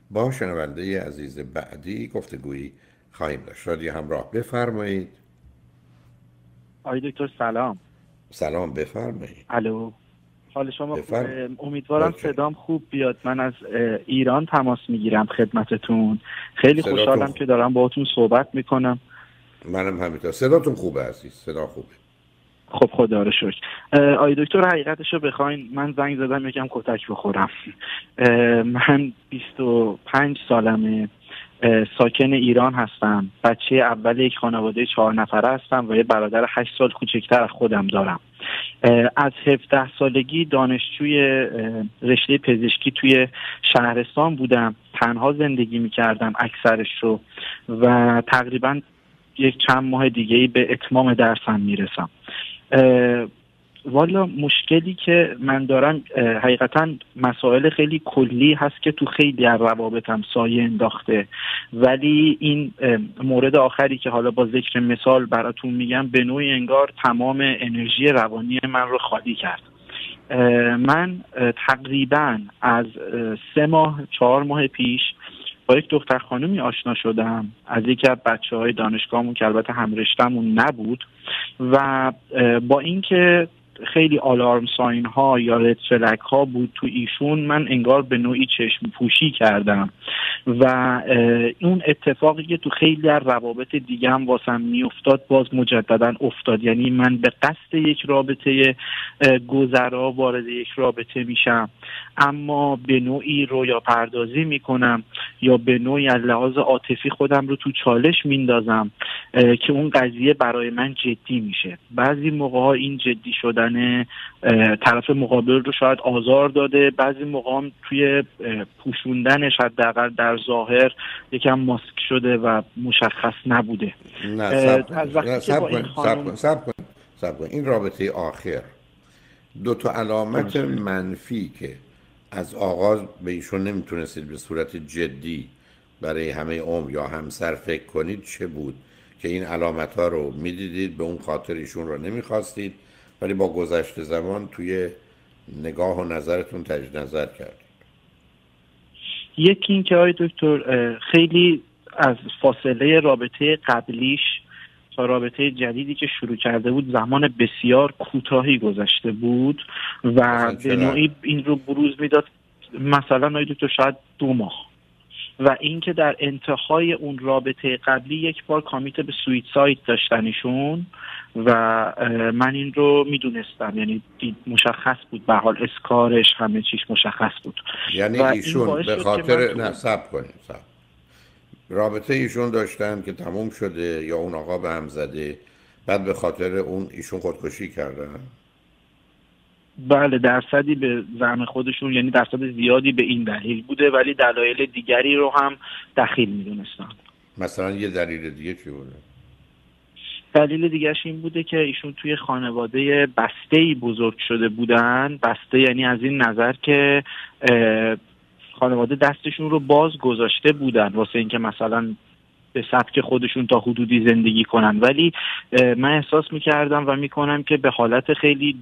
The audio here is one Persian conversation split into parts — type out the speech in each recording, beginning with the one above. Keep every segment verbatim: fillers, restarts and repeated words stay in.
با شنونده عزیز بعدی گفتگویی خواهیم داشت. رادیو همراه، بفرمایید. آقای دکتر سلام. سلام، بفرمایید. الو، حال شما خوبه؟ بفرم. امیدوارم صدام خوب بیاد. من از ایران تماس میگیرم خدمتتون. خیلی خوشحالم خوب. که دارم باهاتون صحبت میکنم. منم همینطور. صداتون خوبه عزیز، صدا خوبه. خب خدا رو شکر. آقای دکتر حقیقتشو بخواین من زنگ زدم یکم کتک بخورم. من بیست و پنج سالمه، ساکن ایران هستم، بچه اول یک خانواده چهار نفره هستم و یه برادر هشت سال کوچکتر از خودم دارم. از هفده سالگی دانشجوی رشته پزشکی توی شهرستان بودم، تنها زندگی میکردم اکثرش رو و تقریبا یک چند ماه دیگه‌ای به اتمام درسم میرسم. والا مشکلی که من دارم حقیقتا مسائل خیلی کلی هست که تو خیلی از روابطم سایه انداخته، ولی این مورد آخری که حالا با ذکر مثال براتون میگم به نوعی انگار تمام انرژی روانی من رو خالی کرد. من تقریبا از سه ماه چهار ماه پیش با یک دختر خانومی آشنا شدم از یکی از بچه های دانشگاهمون که البته همرشتمون نبود و با اینکه خیلی آلارم ساین ها یا رد فلگ ها بود تو ایشون، من انگار به نوعی چشم پوشی کردم و اون اتفاقی که تو خیلی از روابط دیگه هم واسم میافتاد باز مجددا افتاد. یعنی من به قصد یک رابطه گذرا وارد یک رابطه میشم، اما به نوعی رویا پردازی میکنم یا به نوعی از لحاظ عاطفی خودم رو تو چالش میندازم که اون قضیه برای من جدی میشه. بعضی موقع ها این جدی شدن طرف مقابل رو شاید آزار داده، بعضی موقع هم توی پوشوندنش حداقل در ظاهر یکم ماسک شده و مشخص نبوده. نه سب از وقتی که با این خانم سب کن سب کن این رابطه آخر دو تا علامت منفی که از آغاز به ایشون نمیتونستید به صورت جدی برای همه عمر یا همسر فکر کنید چه بود که این علامت ها رو میدیدید، به اون خاطر ایشون رو نمیخواستید، ولی با گذشت زمان توی نگاه و نظرتون تجدید نظر کردید؟ یکی این که آقای دکتر خیلی از فاصله رابطه قبلیش تا رابطه جدیدی که شروع کرده بود زمان بسیار کوتاهی گذشته بود و به نوعی این رو بروز میداد، مثلا آقای دکتر شاید دو ماه. و اینکه در انتهای اون رابطه قبلی یک بار کامیت به سویت سایت داشتنشون و من این رو میدونستم، یعنی مشخص بود به حال اسکارش همه چیش مشخص بود. یعنی و ایشون این به خاطر نه صبر کنید صبر رابطه ایشون داشتن که تموم شده یا اون آقا به هم زده، بعد به خاطر اون ایشون خودکشی کردن؟ بله، درصدی به زعم خودشون، یعنی درصد زیادی به این دلیل بوده، ولی دلایل دیگری رو هم دخیل میدونستن. مثلا یه دلیل دیگه چی بوده؟ دلیل دیگهش این بوده که ایشون توی خانواده بسته‌ای بزرگ شده بودن. بسته یعنی از این نظر که خانواده دستشون رو باز گذاشته بودن واسه اینکه مثلا به سبک خودشون تا حدودی زندگی کنن، ولی من احساس میکردم و میکنم که به حالت خیلی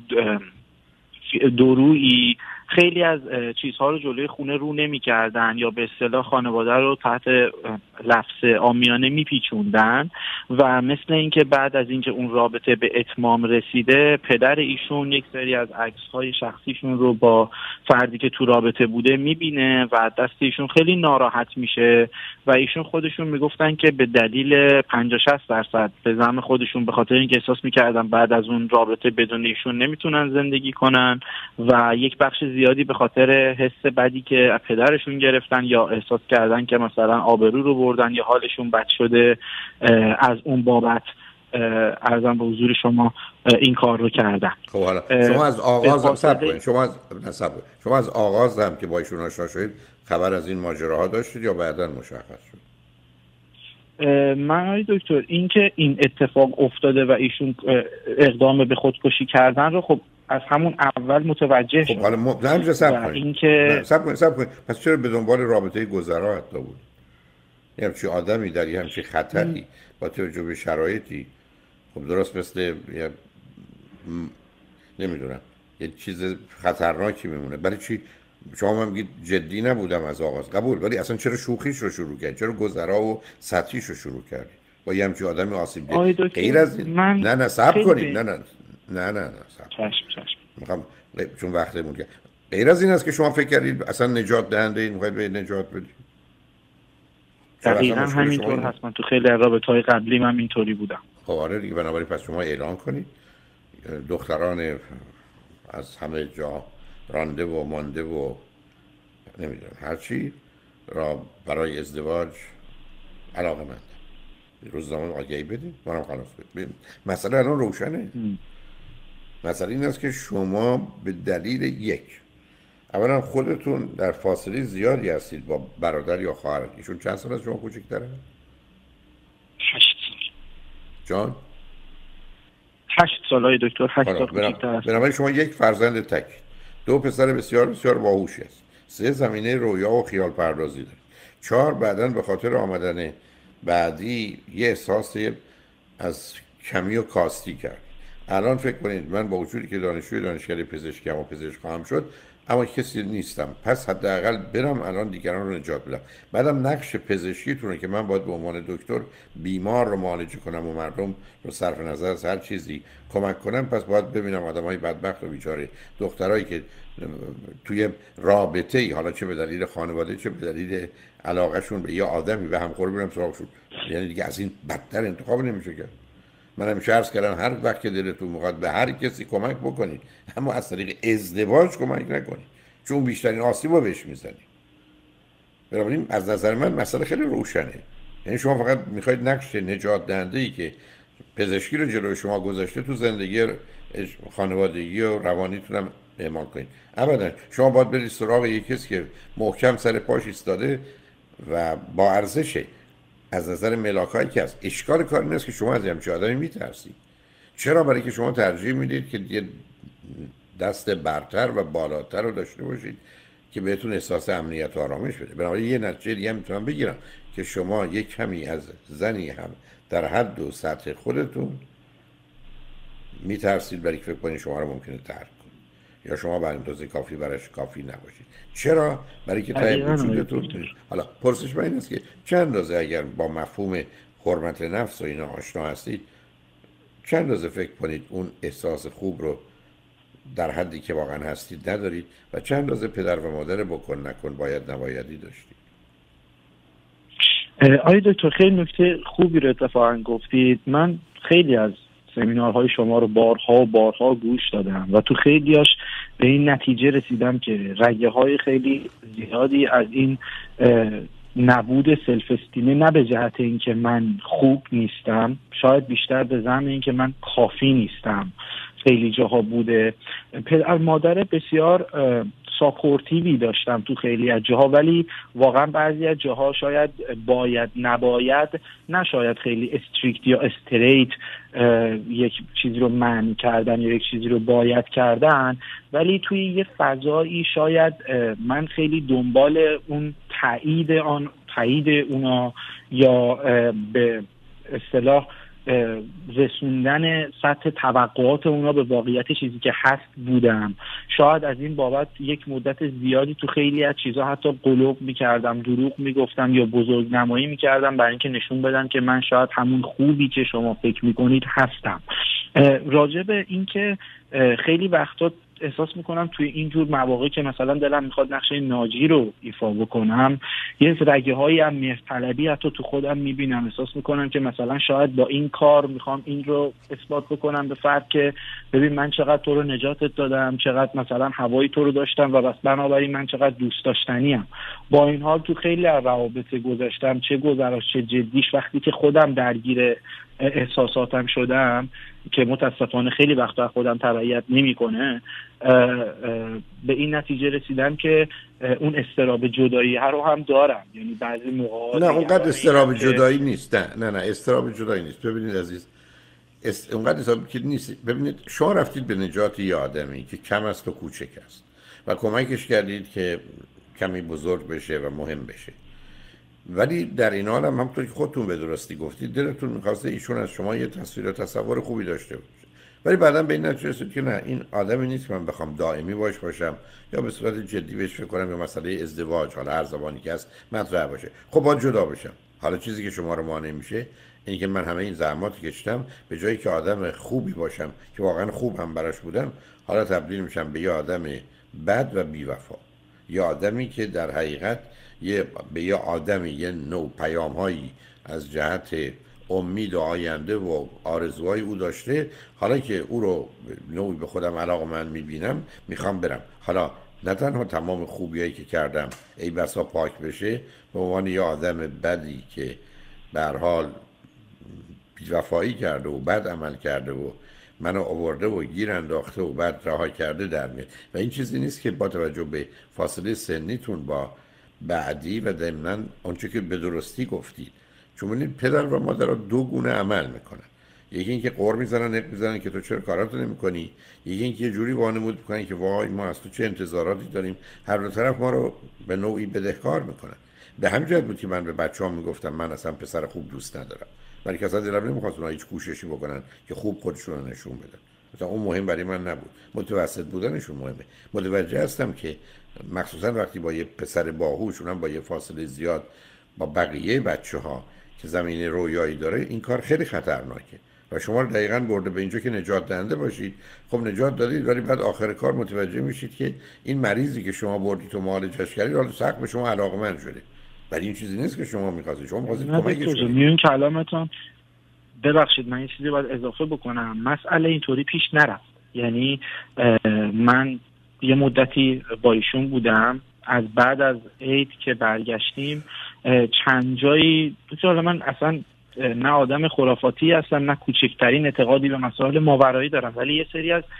دورویی خیلی از چیزها رو جلوی خونه رو نمی کردن یا به اصطلاح خانواده رو تحت لفظ عامیانه می پیچوندن و مثل اینکه بعد از اینکه اون رابطه به اتمام رسیده پدر ایشون یک سری از عکس‌های شخصیشون رو با فردی که تو رابطه بوده می بینه و دست ایشون خیلی ناراحت میشه و ایشون خودشون میگفتن که به دلیل پنجاه شصت درصد به زعم خودشون به خاطر اینکه احساس میکردن بعد از اون رابطه بدون ایشون نمیتونن زندگی کنن و یک بخش زیادی به خاطر حس بدی که از پدرشون گرفتن یا احساس کردن که مثلا آبرو رو بردن یا حالشون بد شده، از اون بابت عرضم به حضور شما این کار رو کردن. خب حالا شما از آغاز هم صبر کنید شما از نصب شما از آغاز هم که با ایشون آشنا شدید خبر از این ماجراها داشتید یا بعداً مشخص شد؟ من آقای دکتر این که این اتفاق افتاده و ایشون اقدام به خودکشی کردن رو خب از همون اول متوجه شد. خب حالا م... نه صبر کنید این که صبر کنید صبر کنید پس چرا به دنبال رابطه گذرا حتی بود؟ یه همچین آدمی در یه همچین خطری با توجه به شرایطی، خب درست مثل یه م... نمیدونم یه چیز خطرناکی میمونه، برای چی شما هم میگید جدی نبودم از آغاز، قبول، ولی اصلا چرا شوخیش رو شروع کرد؟ چرا گذرا و سطحیش رو شروع کرد با یه همچین آدمی آسیب ده؟ غیر از این من نه نه صبر کنید، به... نه نه نه نه نه صبر چشم چشم میخوام چون وقتمون کرد. غیر از این است که شما فکر کردید اصلا نجات دهنده این میخواید به نجات بدید؟ دقیقا همینطور هست. من تو خیلی از رابطه‌های قبلی من اینطوری بودم. خب آره دیگه، بنابراین پس شما اعلان کنید دختران از همه جا رانده و مانده و نمیدونم هر چی را برای ازدواج علاقه مند روزنامه آگهی بدید، منم خلاص بدید. مسئله الان روشنه. مسئله این است که شما به دلیل یک، اولا خودتون در فاصله زیادی هستید با برادر یا خواهر. ایشون چند سال از شما کوچکتره؟ هشت سال. جان؟ هشت سال های دکتر، هشت سال کوچکتر است. بنابراین شما یک فرزند تک، دو پسر بسیار بسیار باهوشی است، سه زمینه رویا و خیال پردازی دارید، چهار بعداً به خاطر آمدن بعدی یه احساس از کمی و کاستی کرد. الان فکر کنید من با وجودی که دانشجوی دانشکده پزشکی و پزشک خواهم شد اما کسی نیستم، پس حداقل برم الان دیگران رو نجات بدم. بعدم نقش پزشکیتونه که من باید به عنوان دکتر بیمار رو معالجه کنم و مردم رو صرف نظر از هر چیزی کمک کنم. پس باید ببینم آدمای بدبخت و بیچاره، دخترایی که توی رابطه ای، حالا چه به دلیل خانواده چه به دلیل علاقهشون به یه آدمی به هم خور برم سراغشون، یعنی دیگه از این بدتر انتخاب نمیشه کرد. من همیشه عرض کردم هر وقت که دلتون میخواد به هر کسی کمک بکنید، اما از طریق ازدواج کمک نکنید، چون بیشترین آسیب رو بهش میزنید. بنابراین از نظر من مسئله خیلی روشنه. یعنی شما فقط میخواید نقش نجات دهنده ای که پزشکی رو جلوی شما گذاشته تو زندگی خانوادگی و روانیتون هم اعمال کنید. ابدا شما باید برید سراغ یک کسی که محکم سر پاش ایستاده و با ارزشه از نظر ملاکایی که هست. اشکال کار این است که شما از همچین آدمی میترسید. چرا؟ برای که شما ترجیح میدید که یه دست برتر و بالاتر رو داشته باشید که بهتون احساس امنیت و آرامش بده. بنابراین یه نتیجه دیگه میتونم بگیرم که شما یک کمی از زنی هم در حد و سطح خودتون میترسید، برای که فکر کنید شما رو ممکنه ترک کنید یا شما به اندازه کافی براش کافی نباشید. چرا؟ برای که ته وجودتون. حالا پرسش من این است که چند اندازه اگر با مفهوم حرمت نفس و اینا آشنا هستید، چند اندازه فکر کنید اون احساس خوب رو در حدی که واقعا هستید ندارید و چند اندازه پدر و مادر بکن نکن باید نبایدی داشتید؟ آقای دکتر خیلی نکته خوبی رو اتفاقا گفتید. من خیلی از سمینارهای شما رو بارها و بارها گوش دادم و تو خیلیاش به این نتیجه رسیدم که رگه های خیلی زیادی از این نبود سلف استیمه، نه به جهت اینکه من خوب نیستم، شاید بیشتر به ضمن اینکه من کافی نیستم، خیلی جاها بوده. پدر مادر بسیار ساپورتیوی داشتم تو خیلی از جاها، ولی واقعا بعضی از جاها شاید باید نباید، نه شاید خیلی استریکت یا استریت یک چیزی رو منع کردن یا یک چیزی رو باید کردن، ولی توی یه فضایی شاید من خیلی دنبال اون تایید آن تایید اونا یا به اصطلاح رسوندن سطح توقعات اونا به واقعیت چیزی که هست بودم. شاید از این بابت یک مدت زیادی تو خیلی از چیزها حتی قلوب میکردم، دروغ میگفتم یا بزرگ نمایی میکردم برای اینکه نشون بدم که من شاید همون خوبی که شما فکر میکنید هستم. راجع به این که خیلی وقتا احساس میکنم توی اینجور مواقع که مثلا دلم میخواد نقش ناجی رو ایفا بکنم، یه رگه هایی هم مهرطلبی حتی تو خودم میبینم. احساس میکنم که مثلا شاید با این کار میخوام این رو اثبات بکنم به فرد که ببین من چقدر تو رو نجاتت دادم، چقدر مثلا هوای تو رو داشتم و بس بنابراین من چقدر دوست داشتنیم. با این حال تو خیلی از روابط گذاشتم، چه گذراش چه جدیش، وقتی که خودم درگیر احساساتم شدم که متاسفانه خیلی وقتا خودم تبعیت نمیکنه، به این نتیجه رسیدم که اون استراب جدایی ها رو هم دارم. یعنی بعضی موقع نه اونقدر استراب جدایی نیست. نه نه نه استراب جدایی نیست. ببینید عزیز، است... اونقدر استراب که نیست. ببینید شما رفتید به نجات یه آدمی که کم است و کوچک است و کمکش کردید که کمی بزرگ بشه و مهم بشه، ولی در این حال هم همونطور که خودتون به درستی گفتید دلتون می‌خواسته ایشون از شما یه تصویر و تصور خوبی داشته باشه. ولی بعدا به این نتیجه رسید که نه، این آدمی نیست که من بخوام دائمی باش باشم یا به صورت جدی بهش فکر کنم یا مسئله ازدواج حالا هر زبانی که هست مطرح باشه. خب باید جدا بشم. حالا چیزی که شما رو مانع میشه اینه که من همه این زحماتی کشیدم به جایی که آدم خوبی باشم که واقعا خوب هم براش بودم، حالا تبدیل میشم به یه آدم بد و بی‌وفا، یا آدمی که در حقیقت یه به یه آدمی یه نوع پیام‌هایی از جهت امید و آینده و آرزوهای او داشته، حالا که او رو نوعی به خودم علاقه‌مند می‌بینم میخوام برم. حالا نه تنها تمام خوبیایی که کردم ای بسا پاک بشه به عنوان یه آدم بدی که به هر حال بی‌وفایی کرده و بد عمل کرده و منو آورده و گیر انداخته و بعد رها کرده در میاد. و این چیزی نیست که با توجه به فاصله سنیتون با بعدی و ضمناً آنچه که به درستی گفتید، چون ببینید پدر و مادر دو گونه عمل میکنن. یکی اینکه قور میزنن نق میزنن که تو چرا کاراتو نمیکنی، یکی اینکه یه جوری وانمود میکنن که وای ما از تو چه انتظاراتی داریم. هر دو طرف ما رو به نوعی بدهکار میکنن. به همین جهت بود که من به بچه‌ام میگفتم من اصلا پسر خوب دوست ندارم، ولی که اصلا دلم نمیخواست اونها هیچ کوششی بکنن که خوب خودشون رو نشون بدن. مثلا اون مهم برای من نبود، متوسط بودنشون مهمه. متوجه هستم که مخصوصا وقتی با یه پسر باهوش، اونم با یه فاصله زیاد با بقیه بچه‌ها که زمینه رویایی داره، این کار خیلی خطرناکه و شما رو دقیقاً برده به اینجا که نجات دهنده باشید. خب نجات دادید ولی بعد آخر کار متوجه میشید که این مریضی که شما بردید و معالجش کردید حالا سخت به شما علاقه‌مند شده. ولی این چیزی نیست که شما می‌خواستید. شما می‌خواستید کمکش کنید. میون کلامتون ببخشید من یه چیزی باید اضافه بکنم. مسئله اینطوری پیش نرفت. یعنی من یه مدتی با ایشون بودم، از بعد از عید که برگشتیم چند جایی، حالا من اصلا نه آدم خرافاتی هستم نه کوچکترین اعتقادی به مسائل ماورایی دارم، ولی یه سری از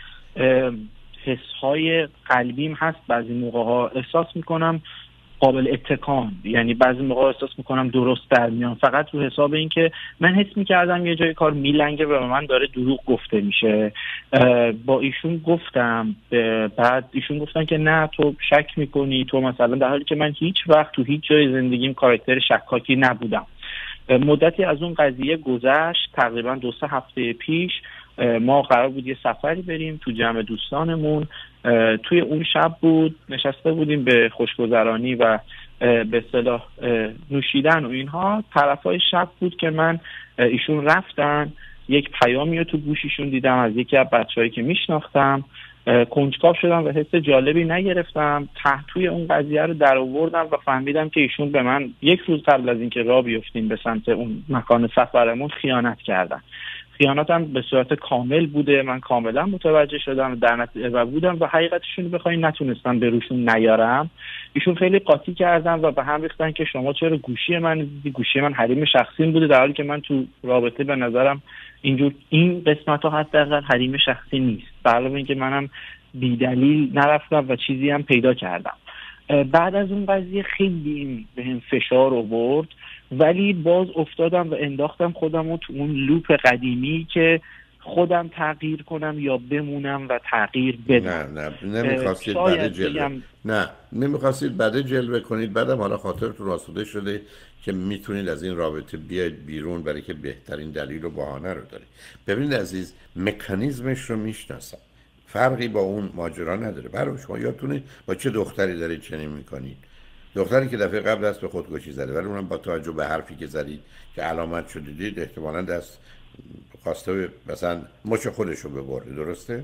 حسهای قلبیم هست بعضی موقع‌ها احساس میکنم قابل اتکان، یعنی بعضی موقع احساس میکنم درست در میان، فقط رو حساب این که من حس میکردم یه جای کار میلنگه و به من داره دروغ گفته میشه. با ایشون گفتم، بعد ایشون گفتن که نه تو شک میکنی، تو مثلا، در حالی که من هیچ وقت تو هیچ جای زندگیم کاراکتر شکاکی نبودم. مدتی از اون قضیه گذشت، تقریبا دو سه هفته پیش ما قرار بود یه سفری بریم تو جمع دوستانمون. توی اون شب بود نشسته بودیم به خوشگذرانی و به اصطلاح نوشیدن و اینها. طرفای شب بود که من ایشون رفتن، یک پیامی رو تو گوشیشون دیدم از یکی از بچه‌هایی که میشناختم. کنجکاو شدم و حس جالبی نگرفتم. تحتوی اون قضیه رو در آوردم و فهمیدم که ایشون به من یک روز قبل از اینکه راه بیفتیم به سمت اون مکان سفرمون خیانت کردن. خیانتم به صورت کامل بوده، من کاملا متوجه شدم در نتیجه و بودم و حقیقتشون رو بخواین نتونستم به روشون نیارم. ایشون خیلی قاطی کردن و به هم ریختن که شما چرا گوشی من دیدی، گوشی من حریم شخصی بوده، در حالی که من تو رابطه به نظرم اینجور این قسمت ها حداقل حریم شخصی نیست. به علاوه اینکه منم بی‌دلیل نرفتم و چیزی هم پیدا کردم. بعد از اون قضیه خیلی بهم فشار آورد، ولی باز افتادم و انداختم خودم رو تو اون لوپ قدیمی که خودم تغییر کنم یا بمونم و تغییر بدم. نه نه نمیخواستید بعد جلوه نه نمیخواستید بعد جلوه کنید. بعدم حالا خاطرتون آسوده شده که میتونید از این رابطه بیاید بیرون برای که بهترین دلیل و بهانه رو دارید. ببینید عزیز، مکانیزمش رو میشناسم، فرقی با اون ماجرا نداره. برای شما یادتونه با چه دختری دارید چنین میکنید؟ دختری که دفعه قبل دست به خودکشی زده، ولی اونم با توجه به حرفی که زدید که علامت شده دید احتمالاً دست خواسته مثلا مچ خودش رو ببره. درسته؟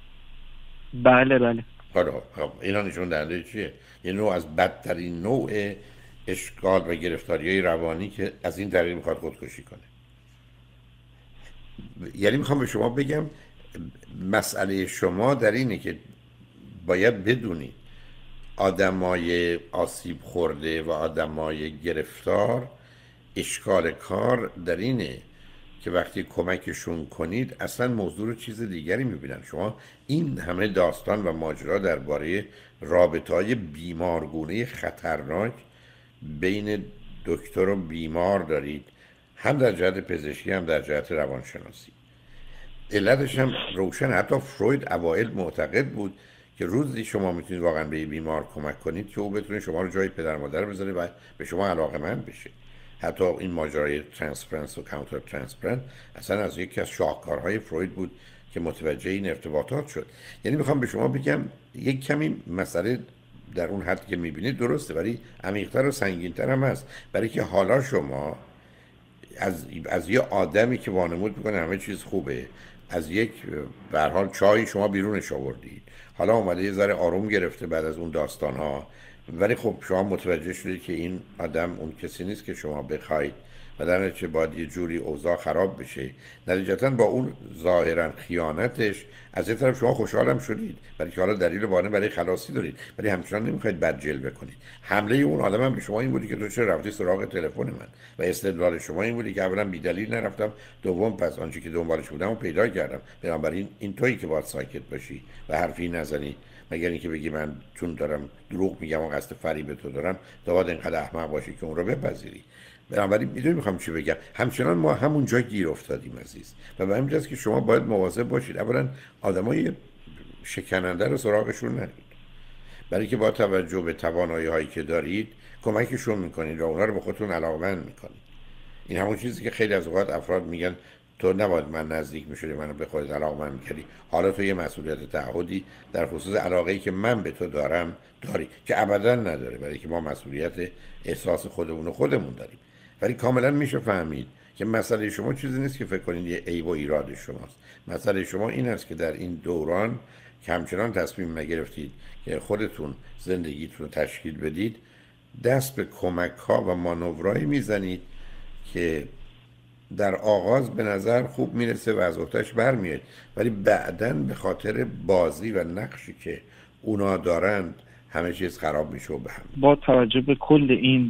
بله بله. خب اینا نشون دهنده چیه؟ یه نوع از بدترین نوع اشکال و گرفتاری‌های روانی که از این طریق میخواد خودکشی کنه. یعنی میخوام به شما بگم مسئله شما در اینه که باید بدونید آدمای آسیب خورده و آدمای گرفتار اشکال کار در اینه که وقتی کمکشون کنید اصلا موضوع رو چیز دیگری میبینن. شما این همه داستان و ماجرا درباره رابطه‌های بیمارگونه خطرناک بین دکتر و بیمار دارید، هم در جهت پزشکی هم در جهت روانشناسی. علتش هم روشن. حتی فروید اوایل معتقد بود که روزی شما میتونید واقعا به بیمار کمک کنید که او بتونه شما رو جای پدر مادر بذاره و به شما علاقه‌مند بشه. حتی این ماجرای ترانسفرنس و کانتر ترانسفرنس اصلا از یکی از شاهکارهای فروید بود که متوجه این ارتباطات شد. یعنی میخوام به شما بگم یک کمی مسئله در اون حد که میبینید درسته، ولی عمیق‌تر و سنگین‌تر هم هست. برای که حالا شما از از یه آدمی که وانمود میکنه همه چیز خوبه، از یک به هر حال چای شما بیرونش آوردید، حالا اومده یه ذره آروم گرفته بعد از اون داستان‌ها، ولی خب شما متوجه شدید که این آدم اون کسی نیست که شما بخواید و در نتیجه باید یه جوری اوضاع خراب بشه. نتیجتاً با اون ظاهراً خیانتش از یه طرف شما خوشحالم شدید، ولی که حالا دلیل بانه برای خلاصی دارید، ولی همچنان نمیخواید بد جلوه کنید. حمله اون آدم هم به شما این بودی که تو چرا رفتی سراغ تلفن من، و استدلال شما این بودی که اولا بی دلیل نرفتم، دوم پس آنچه که دنبالش بودم رو پیدا کردم. بنابراین این تویی که باید ساکت باشی و حرفی نزنی، مگر اینکه بگی من چون دارم دروغ میگم و قصد فریب تو دارم، تو باید اینقدر احمق باشی که اون رو بپذیری. بنابراین میدونی میخوام چی بگم، همچنان ما همونجا گیر افتادیم عزیز، و به همین جاست که شما باید مواظب باشید. اولا آدمای شکننده رو سراغشون نرید، برای که با توجه به توانایی هایی که دارید کمکشون میکنید و اونا رو به خودتون علاقمند میکنید. این همون چیزی که خیلی از اوقات افراد میگن تو نباید من نزدیک میشدی منو به خودت علاقمند میکردی، حالا تو یه مسئولیت تعهدی در خصوص علاقه‌ای که من به تو دارم داری، که ابدا نداره، برای که ما مسئولیت احساس خودمون و خودمون داریم. ولی کاملا میشه فهمید که مسئله شما چیزی نیست که فکر کنید یه عیب و ایراد شماست. مسئله شما این است که در این دوران که همچنان تصمیم نگرفتید که خودتون زندگیتون رو تشکیل بدید، دست به کمک ها و مانورایی میزنید که در آغاز به نظر خوب میرسه و از وقتش برمیاد، ولی بعداً به خاطر بازی و نقشی که اونا دارند همه چیز خراب میشه و به هم. با توجه به کل این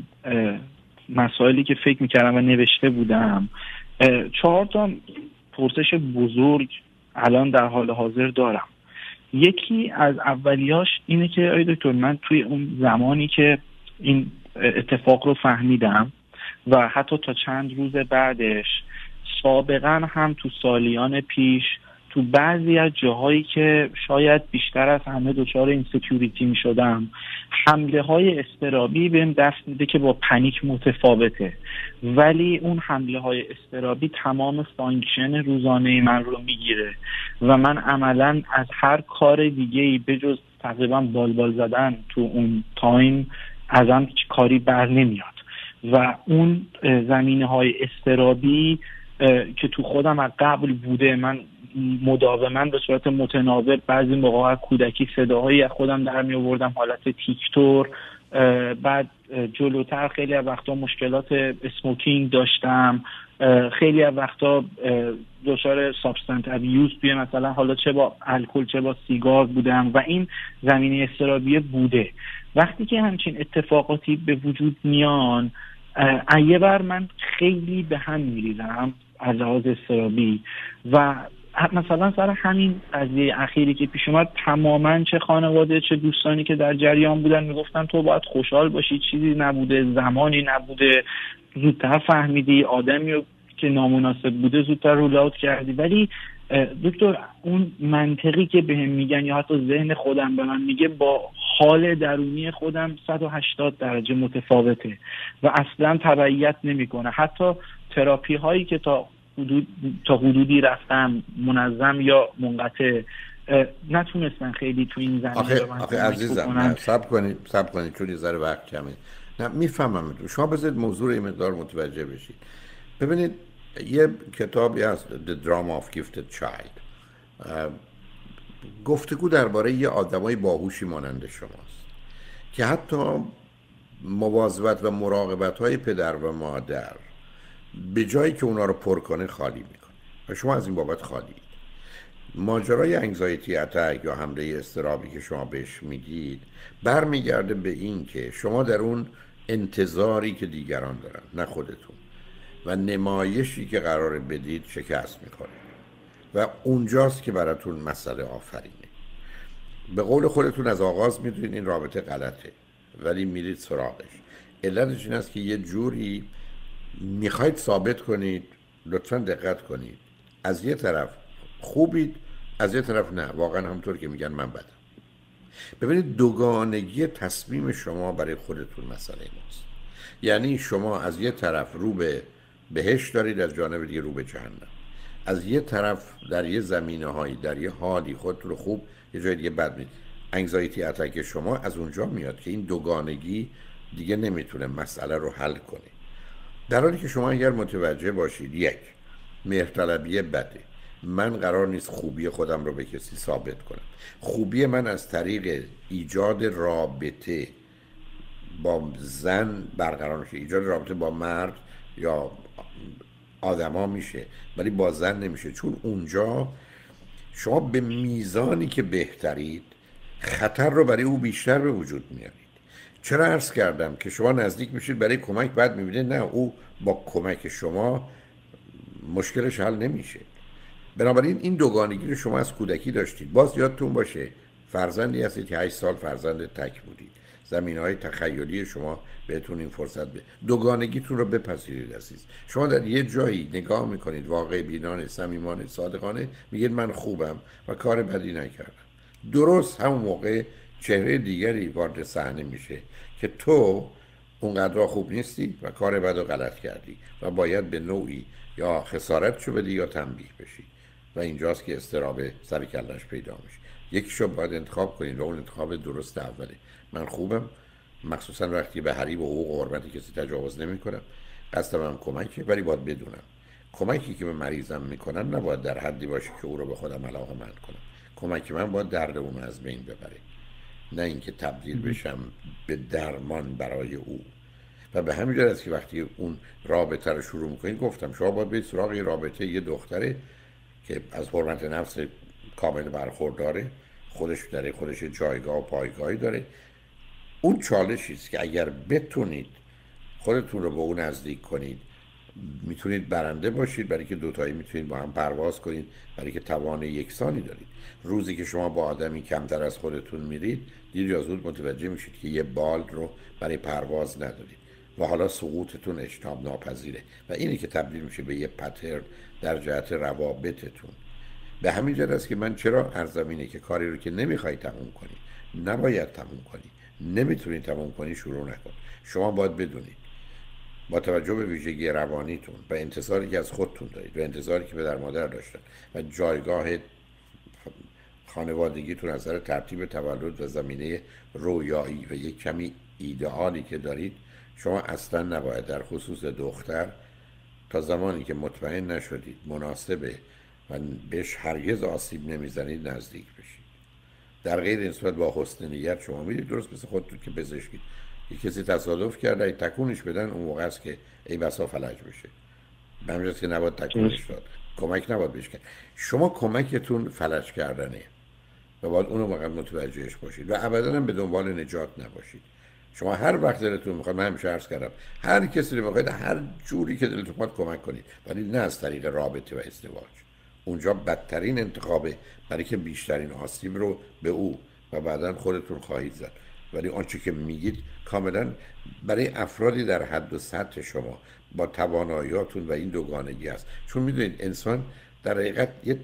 مسائلی که فکر میکردم و نوشته بودم، چهار تا پرسش بزرگ الان در حال حاضر دارم. یکی از اولیاش اینه که آی دکتر، من توی اون زمانی که این اتفاق رو فهمیدم و حتی تا چند روز بعدش، سابقا هم تو سالیان پیش تو بعضی از جاهایی که شاید بیشتر از همه دچار اینسکیوریتی می شدم، حمله های اضطرابی بهم دست میده که با پنیک متفاوته، ولی اون حمله های اضطرابی تمام فانکشن روزانه من رو میگیره و من عملا از هر کار دیگه‌ای بجز تقریبا بالبال زدن تو اون تایم ازم کاری بر نمیاد. و اون زمینه های اضطرابی که تو خودم از قبل بوده، من مداوما به صورت متناوب بعضی موقع کودکی صداهایی از خودم در می آوردم، حالت تیکتور، بعد جلوتر خیلی از وقتا مشکلات اسموکینگ داشتم، خیلی از وقتا دچار سابستنت ابیوز توی مثلا حالا چه با الکل چه با سیگار بودم و این زمینه اضطرابی بوده. وقتی که همچین اتفاقاتی به وجود میان، یه بر من خیلی به هم میریزم از لحاظ اضطرابی و مثلا سر همین قضیه اخیری که پیش اومد، تماما چه خانواده چه دوستانی که در جریان بودن میگفتن تو باید خوشحال باشی، چیزی نبوده، زمانی نبوده، زودتر فهمیدی، آدمی که نامناسب بوده زودتر رول اوت کردی. ولی دکتر، اون منطقی که بهم میگن یا حتی ذهن خودم به من میگه با حال درونی خودم صد و هشتاد درجه متفاوته و اصلا تبعیت نمیکنه. حتی تراپی هایی که تا حدود تا حدودی رفتم، منظم یا منقطع، نتونستن خیلی تو این زمینه آخه, آخه عزیزم صبر کنید صبر کنید چون یه ذره وقت کمه. نه میفهمم، شما بذارید موضوع این مقدار متوجه بشید. ببینید یه کتابی هست The Drama of Gifted Child، گفتگو درباره یه آدمای باهوشی مانند شماست که حتی مواظبت و مراقبت های پدر و مادر به جایی که اونا رو پر کنه خالی میکنه و شما از این بابت خالیید. ماجرای انگزایتی اتک یا حمله اضطرابی که شما بهش میگید برمیگرده به این که شما در اون انتظاری که دیگران دارن، نه خودتون، و نمایشی که قراره بدید شکست میکنه و اونجاست که براتون مسئله آفرینه. به قول خودتون از آغاز میدونید این رابطه غلطه ولی میرید سراغش. علتش این است که یه جوری میخواید ثابت کنید، لطفاً دقت کنید، از یه طرف خوبید، از یه طرف نه، واقعا همونطور که میگن من بدم. ببینید دوگانگی تصمیم شما برای خودتون مسئله ماست. یعنی شما از یه طرف رو به بهشت دارید، از جانب دیگه رو به جهنم. از یه طرف در یه زمینه هایی در یه حالی خودتون رو خوب، یه جای دیگه بد می‌بینید. انگزایتی اتک شما از اونجا میاد که این دوگانگی دیگه نمیتونه مسئله رو حل کنه. در حالی که شما اگر متوجه باشید یک، مهرطلبی بده، من قرار نیست خوبی خودم رو به کسی ثابت کنم. خوبی من از طریق ایجاد رابطه با زن برقرار میشه. ایجاد رابطه با مرد یا آدما میشه ولی با زن نمیشه، چون اونجا شما به میزانی که بهترید خطر رو برای او بیشتر به وجود میارید. چرا عرض کردم که شما نزدیک میشید برای کمک، بعد میبینید نه، او با کمک شما مشکلش حل نمیشه. بنابراین این دوگانگی رو شما از کودکی داشتید. باز یادتون باشه فرزندی هستید که هشت سال فرزند تک بودید، زمینه‌های تخیلی شما بهتون این فرصت به دوگانگیتون رو بپذیرید عزیز. شما در یه جایی نگاه میکنید واقع بینانه، صمیمانه، صادقانه، میگید من خوبم و کار بدی نکردم. درست همون موقع چهره دیگری وارد صحنه میشه که تو اونقدر خوب نیستی و کار بد و غلط کردی و باید به نوعی یا خسارت شو بدی یا تنبیه بشی و اینجاست که اضطراب سر کلش پیدا میشه. یکیشو باید انتخاب کنید و اون انتخاب درست اوله. من خوبم، مخصوصا وقتی به حریم و حقوق و حرمت کسی تجاوز نمی کنم، قصدم هم کمکه، ولی باید بدونم کمکی که به مریضم میکنم نباید در حدی باشه که او رو به خودم علاقه‌مند کنم. کمک من باید درد اون از بین ببره، نه اینکه تبدیل بشم به درمان برای او. و به همین جهت است که وقتی اون رابطه رو شروع میکنید، گفتم شما باید برید سراغ یه رابطه یه دختره که از حرمت نفس کامل برخورداره، خودش داره، خودش جایگاه و پایگاهی داره. اون چالشی است که اگر بتونید خودتون رو به اون نزدیک کنید، میتونید برنده باشید، برای که دوتایی میتونید با هم پرواز کنید، برای که توان یکسانی دارید. روزی که شما با آدمی کمتر از خودتون میرید، دیر یا زود متوجه میشید که یه بال رو برای پرواز ندارید و حالا سقوطتون اجتناب ناپذیره و اینی که تبدیل میشه به یه پترن در جهت روابطتون. به همین جهت است که من چرا عرضم اینه که کاری رو که نمیخوای تموم کنی، نباید تموم کنی، نمیتونی تموم کنی، شروع نکن. شما باید بدونید با توجه به ویژگی روانیتون و انتظاری که از خودتون دارید و انتظاری که پدر مادر داشتن و جایگاه خانوادگیتون از نظر ترتیب تولد و زمینه رویایی و یک کمی ایدئالی که دارید، شما اصلا نباید در خصوص دختر تا زمانی که مطمئن نشدید مناسبه و بهش هرگز آسیب نمیزنید نزدیک بشید. در غیر این صورت با حسن نیت شما میرید، درست مثل خودتون که پزشکید، یک کسی تصادف کرده ای تکونش بدن، اون موقع است که ای بسا فلج بشه. به همین جاست که نباید تکونش داد، کمک نباید بهش کرد. شما کمکتون فلج کردنه و باید اونو واقعا متوجهش باشید و ابدا هم به دنبال نجات نباشید. شما هر وقت دلتون میخواد، من همیشه عرض کردم، هر کسی رو میخواید هر جوری که دلتون میخواد کمک کنید، ولی نه از طریق رابطه و ازدواج. اونجا بدترین انتخابه، برای که بیشترین آسیب رو به او و بعداً خودتون خواهید زد. ولی آنچه که میگید کاملا برای افرادی در حد و سطح شما با تواناییاتون و این دوگانگی است. چون میدونید انسان در حقیقت یه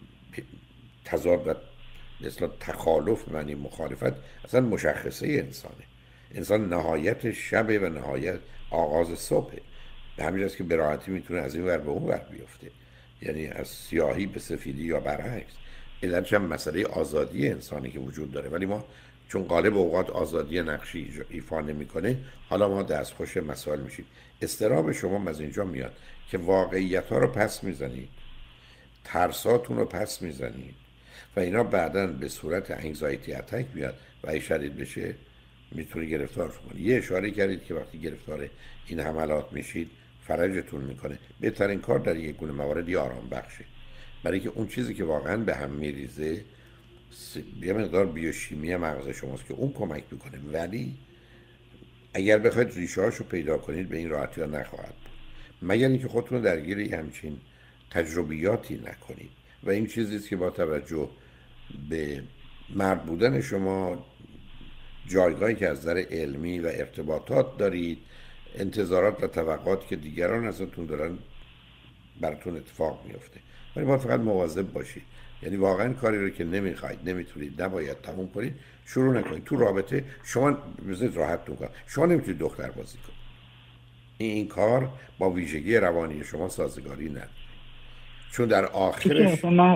تضاد و مثلا تخالف، معنی مخالفت اصلا مشخصه انسانه. انسان نهایت شبه و نهایت آغاز صبحه. به همین جاست که به راحتی میتونه از این ور به اون ور بیفته، یعنی از سیاهی به سفیدی یا برعکس. علتش هم مسئله آزادی انسانی که وجود داره، ولی ما چون غالب اوقات آزادی نقشی ایفا نمیکنه، حالا ما دستخوش مسائل میشیم. استراب شما از اینجا میاد که واقعیت ها رو پس میزنید، ترساتون رو پس میزنید و اینا بعداً به صورت انگزایتی اتک میاد و اگه شدید بشه میتونه گرفتار کنه. یه اشاره کردید که وقتی گرفتار این حملات میشید فرجتون میکنه. بهترین کار در یک گونه مواردی آرام بخشه، برای که اون چیزی که واقعا به هم میریزه یه مقدار بیوشیمی مغز شماست که اون کمک میکنه، ولی اگر بخواید ریشه هاشو پیدا کنید به این راحتی ها نخواهد بود، مگر اینکه خودتون درگیر همچین تجربیاتی نکنید. و این چیزیست که با توجه به مرد بودن شما، جایگاهی که از نظر علمی و ارتباطات دارید، انتظارات و توقعاتی که دیگران ازتون دارن براتون اتفاق میفته، ولی باید فقط مواظب باشید. یعنی واقعا کاری رو که نمیخواید، نمیتونید، نباید تموم کنید، شروع نکنید. تو رابطه شما بذارید راحتتون کنید، شما نمیتونید دختر بازی کنید. این, این کار با ویژگی روانی شما سازگاری نداره. چون در آخرش من...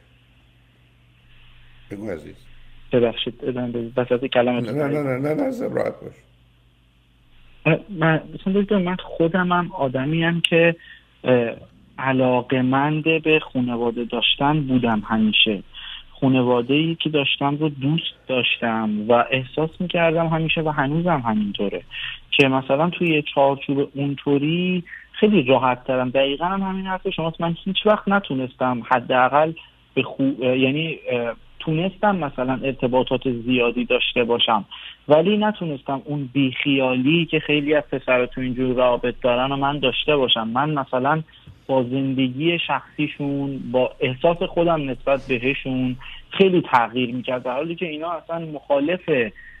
بگو عزیز. ببخشید ادامه بدید وسط کلامتون. نه نه نه نه نه نه راحت باش. من مثلا من خودم هم آدمی ام که علاقه‌مند به خانواده داشتن بودم همیشه. خانواده‌ای که داشتم رو دوست داشتم و احساس می‌کردم همیشه و هنوزم همینطوره که مثلا توی چارچوب اونطوری خیلی راحت ترم. دقیقاً هم همین حرف شماست. من هیچ وقت نتونستم حداقل به خو... یعنی تونستم مثلا ارتباطات زیادی داشته باشم ولی نتونستم اون بیخیالی که خیلی از پسرا تو اینجور روابط دارن و من داشته باشم. من مثلا با زندگی شخصیشون با احساس خودم نسبت بهشون خیلی تغییر میکرد، در حالی که اینا اصلا مخالف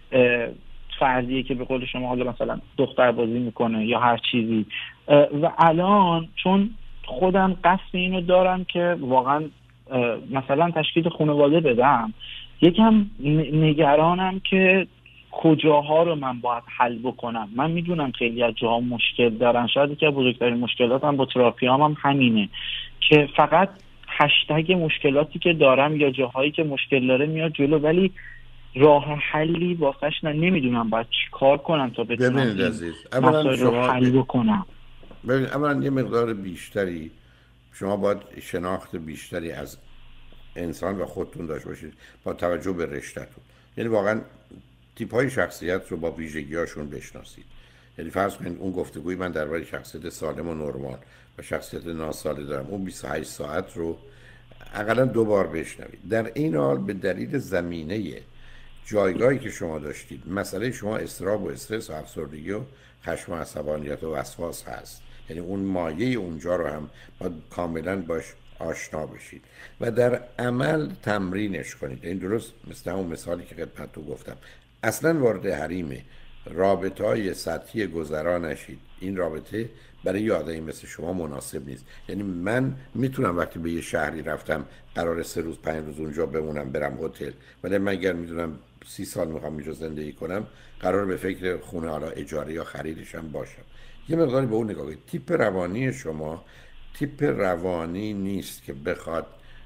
فردیه که به قول شما حالا مثلا دختر بازی میکنه یا هر چیزی. و الان چون خودم قصد اینو دارم که واقعا مثلا تشکیل خانواده بدم، یکم نگرانم که کجاها رو من باید حل بکنم. من میدونم خیلی از جاها مشکل دارن، شاید یکی از بزرگترین مشکلاتم با تراپیام هم همینه که فقط هشتگ مشکلاتی که دارم یا جاهایی که مشکل داره میاد جلو ولی راه حلی واسش نه. نمیدونم باید چی کار کنم تا بتونم مسائل رو حل بکنم. ببینید اولا یه مقدار بیشتری شما باید شناخت بیشتری از انسان و خودتون داشته باشید با توجه به رشته‌تون. یعنی واقعا تیپ‌های شخصیت رو با ویژگی‌هاشون بشناسید. یعنی فرض کنید اون گفتگوی من درباره شخصیت سالم و نرمال و شخصیت ناسالم دارم، اون بیست و هشت ساعت رو حداقل دو بار بشنوید. در این حال به دلیل زمینه جایگاهی که شما داشتید، مسئله شما اضطراب و استرس و افسردگی و خشم و عصبانیت و وسواس هست. یعنی اون مایه اونجا رو هم باید کاملا باش آشنا بشید و در عمل تمرینش کنید. این درست مثل اون مثالی که خدمتتون گفتم، اصلا وارد حریم رابطه‌های سطحی گذرا نشید. این رابطه برای یه آدمی مثل شما مناسب نیست. یعنی من میتونم وقتی به یه شهری رفتم قرار سه روز پنج روز اونجا بمونم برم هتل، ولی من اگر میدونم سی سال میخوام اینجا زندگی کنم قرار به فکر خونه حالا اجاره یا خریدش هم باشم. یه مقداری به اون نگاه کنید. تیپ روانی شما تیپ روانی نیست که بخواد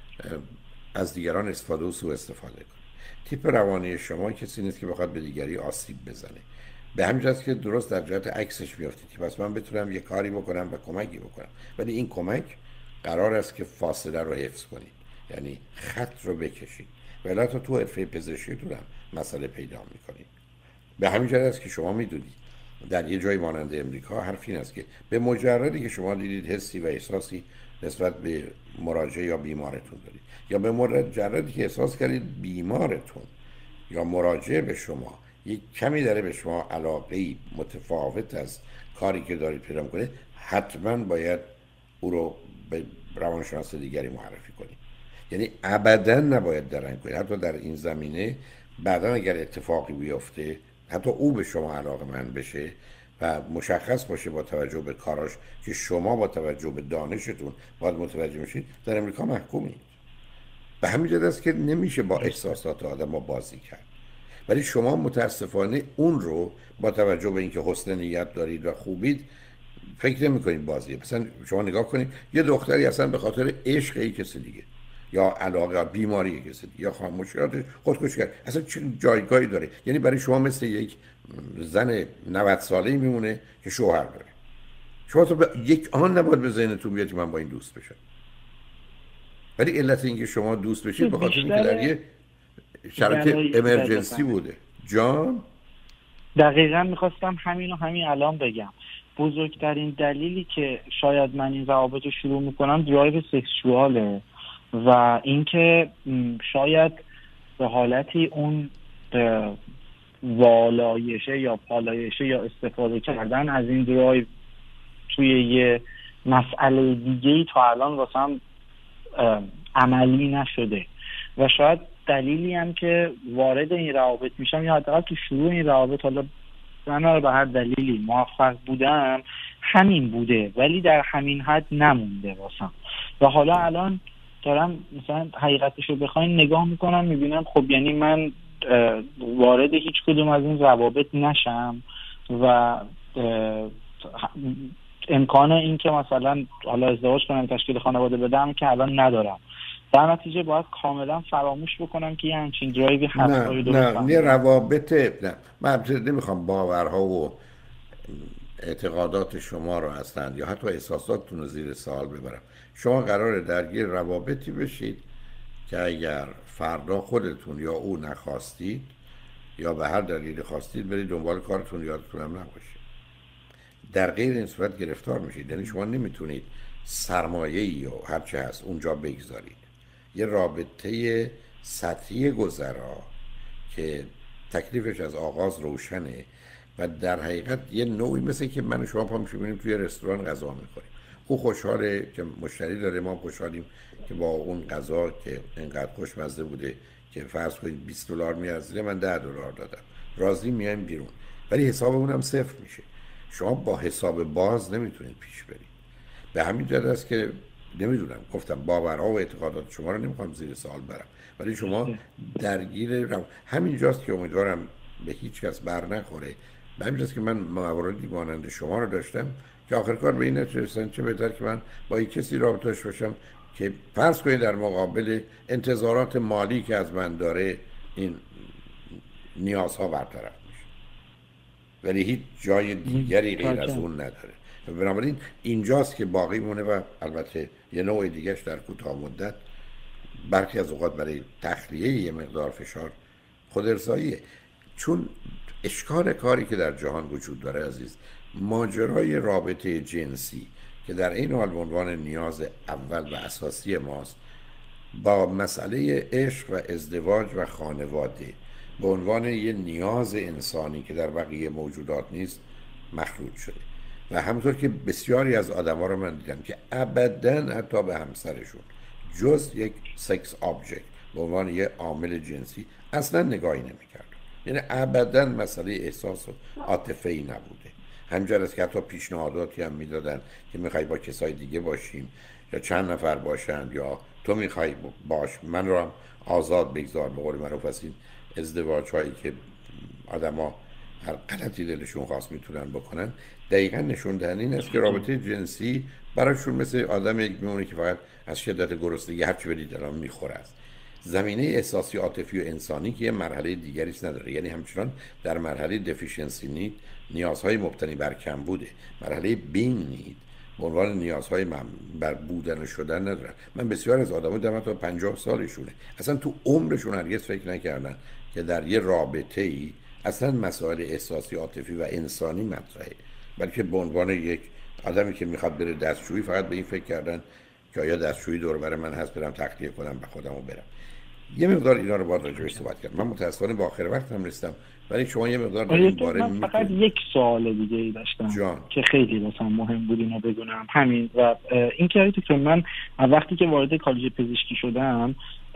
از دیگران استفاده و سوء استفاده کنه. تیپ روانی شما کسی نیست که بخواد به دیگری آسیب بزنه. به همین جاست که درست در جهت عکسش میافتید. پس من بتونم یه کاری بکنم و کمکی بکنم، ولی این کمک قرار است که فاصله رو حفظ کنید، یعنی خط رو بکشید. ولی تا تو حرفه پزشکیتون هم مسئله پیدا میکنید. به همین جهت است که شما میدونید در یه جای مانند امریکا حرف این است که به مجردی که شما دیدید حسی و احساسی نسبت به مراجعه یا بیمارتون دارید، یا به مجردی که احساس کردید بیمارتون یا مراجعه به شما یک کمی داره به شما علاقه‌ای متفاوت از کاری که دارید پیدا کنید، حتما باید او رو به روانشناس دیگری معرفی کنید. یعنی ابدا نباید درنگ کنید. حتی در این زمینه بعدا اگر اتفاقی بیفته، حتی او به شما علاقه‌مند بشه و مشخص باشه با توجه به کاراش که شما با توجه به دانشتون باید متوجه میشید، در امریکا محکومید. به همین جهت است که نمیشه با احساسات آدم بازی کرد. ولی شما متاسفانه اون رو با توجه به اینکه حسن نیت دارید و خوبید فکر نمی‌کنید بازیه. مثلا شما نگاه کنید یه دختری اصلا به خاطر عشق یک کسی دیگه یا علاقه یا بیماری کسی دیگه یا مشکلات خودکشی کرد، اصلا چه جایگاهی داره؟ یعنی برای شما مثل یک زن نود ساله‌ای میمونه که شوهر داره. شما تو یک آن نباید به ذهنتون بیاد من با این دوست بشم. ولی علت اینکه شما دوست بشید به خاطر اینکه در یه شرایط امرجنسی بوده. جان دقیقاً میخواستم همین و همین الان بگم. بزرگترین دلیلی که شاید من این روابط رو شروع میکنم درایو سکشواله و اینکه شاید به حالتی اون والایشه یا پالایشه یا استفاده کردن از این درایو توی یه مسئله دیگه‌ای تا الان واسم عملی نشده و شاید دلیلی هم که وارد این روابط میشم یا حداقل تو شروع این روابط حالا من به هر دلیلی موفق بودم همین بوده، ولی در همین حد نمونده واسم و حالا الان دارم مثلا حقیقتش رو بخواین نگاه میکنم میبینم خب یعنی من وارد هیچ کدوم از این روابط نشم و امکان این که مثلا حالا ازدواج کنم تشکیل خانواده بدم که الان ندارم. در نتیجه باید کاملا فراموش بکنم که یه همچین درایوی هست. نه نه نه روابط نه من نمیخوام باورها و اعتقادات شما رو هستند یا حتی احساساتتون رو زیر سوال ببرم. شما قراره درگیر روابطی بشید که اگر فردا خودتون یا او نخواستید یا به هر دلیلی خواستید برید دنبال کارتون، یادتون هم نباشه. در غیر این صورت گرفتار میشید. یعنی شما نمیتونید سرمایه‌ای یا هر چه هست اونجا بگذارید. یه رابطه سطحی گذرا که تکلیفش از آغاز روشنه و در حقیقت یه نوعی مثل که من و شما پا میشیم توی رستوران غذا میخوریم، او خوشحاله که مشتری داره، ما خوشحالیم که با اون غذا که اینقدر خوشمزه بوده که فرض کنید بیست دلار میارزه من ده دلار دادم، راضی میایم بیرون، ولی حسابمون هم صفر میشه. شما با حساب باز نمیتونید پیش برید. به همین جهت است که نمیدونم، گفتم باورها و اعتقادات شما رو نمیخوام زیر سوال برم، ولی شما درگیر رو... همینجاست که امیدوارم به هیچ کس بر نخوره. به همین جاست که من مواردی مانند شما رو داشتم که آخر کار به این نتیجه رسیدن چه بهتر که من با یک کسی رابطه داشته باشم که فرض کنید در مقابل انتظارات مالی که از من داره این نیازها برطرف میشه، ولی هیچ جای دیگری غیر از اون نداره. بنابراین اینجاست که باقی مونه و البته یه نوع دیگهش در کوتاه مدت برخی از اوقات برای تخلیه یه مقدار فشار خود ارضاییه. چون اشکال کاری که در جهان وجود داره عزیز، ماجرای رابطه جنسی که در این حال به عنوان نیاز اول و اساسی ماست با مسئله عشق و ازدواج و خانواده به عنوان یه نیاز انسانی که در بقیه موجودات نیست مخلوط شده. و همونطور که بسیاری از آدم‌ها رو من دیدم که ابداً حتی به همسرشون جز یک سکس آبجکت به عنوان یه عامل جنسی اصلا نگاهی نمی‌کردن. یعنی ابداً مسئله احساس و عاطفه‌ای نبوده. همینجور است که حتی پیشنهاداتی هم میدادن که میخوای با کسای دیگه باشیم یا چند نفر باشن یا تو میخوای باش، من رو هم آزاد بگذار. به قول معروف است این ازدواج هایی که آدما هر غلطی دلشون خواست میتونن بکنن، دقیقا نشون دهن این است که رابطه جنسی برایشون مثل آدم یک میمونه که فقط از شدت گرسنگی هر چی بدید الان میخوره است. زمینه احساسی عاطفی و انسانی که یه مرحله دیگری نداره. یعنی همچنان در مرحله دفیشنسی نید، نیازهای مبتنی بر کم بوده، مرحله بین نید به عنوان نیازهای بر بودن و شدن ندارن. من بسیار از آدم‌ها دیدم تا پنجاه سالشونه اصلا تو عمرشون هرگز فکر نکردن که در یه رابطه‌ای اصلا مسائل احساسی عاطفی و انسانی مطرحه، بلکه به عنوان یک آدمی که میخواد بره دستشویی فقط به این فکر کردن که آیا دستشویی دور بر من هست برم تخلیه کنم به خودم و برم. یه مقدار اینا رو باید راجعش صحبت کرد. من متأسفانه با آخر وقتم رسیدم، ولی شما یه مقدار در این باره من فقط میتونید... یک سوال دیگه ای داشتم جان. که خیلی مثلا مهم بود اینو بدونم، همین. و این که که من وقتی که وارد کالج پزشکی شدم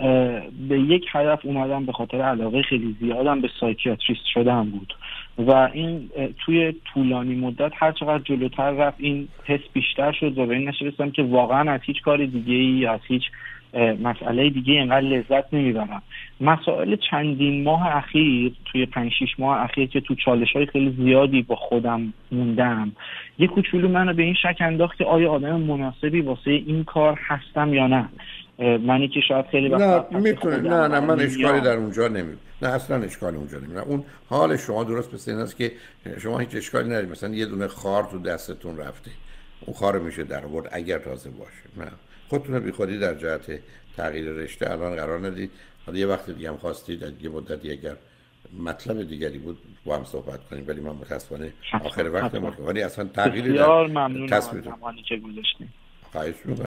به یک هدف اومدم، به خاطر علاقه خیلی زیادم به سایکیاتریست شدم بود و این توی طولانی مدت هر چقدر جلوتر رفت این حس بیشتر شد و به این نتیجه رسیدم که واقعا از هیچ کار دیگه‌ای یا از هیچ مسئله دیگه اینقدر لذت نمیبرم. مسائل چندین ماه اخیر، توی پنج شیش ماه اخیر که تو چالش‌های خیلی زیادی با خودم موندم، یه کوچولو منو به این شک انداخت که آیا آدم مناسبی واسه این کار هستم یا نه. منی که شاید خیلی وقت نه میتونه نه نه من اشکالی در اونجا نمیبینم. نه اصلا اشکالی اونجا نمیبینم. اون حال شما درست مثل این است که شما هیچ اشکالی ندارید. مثلا یه دونه خار تو دستتون رفته، اون خار میشه در آورد اگر تازه باشه. نه خودتون بی خودی در جهت تغییر رشته الان قرار ندید. حالا یه وقت دیگه هم خواستید یه مدتی اگر مطلب دیگری بود با هم صحبت کنیم، ولی من متاسفانه آخر وقت ما ولی اصلا تغییری بسیار ممنونم از زمانی که گذاشتید. خواهش می‌کنم.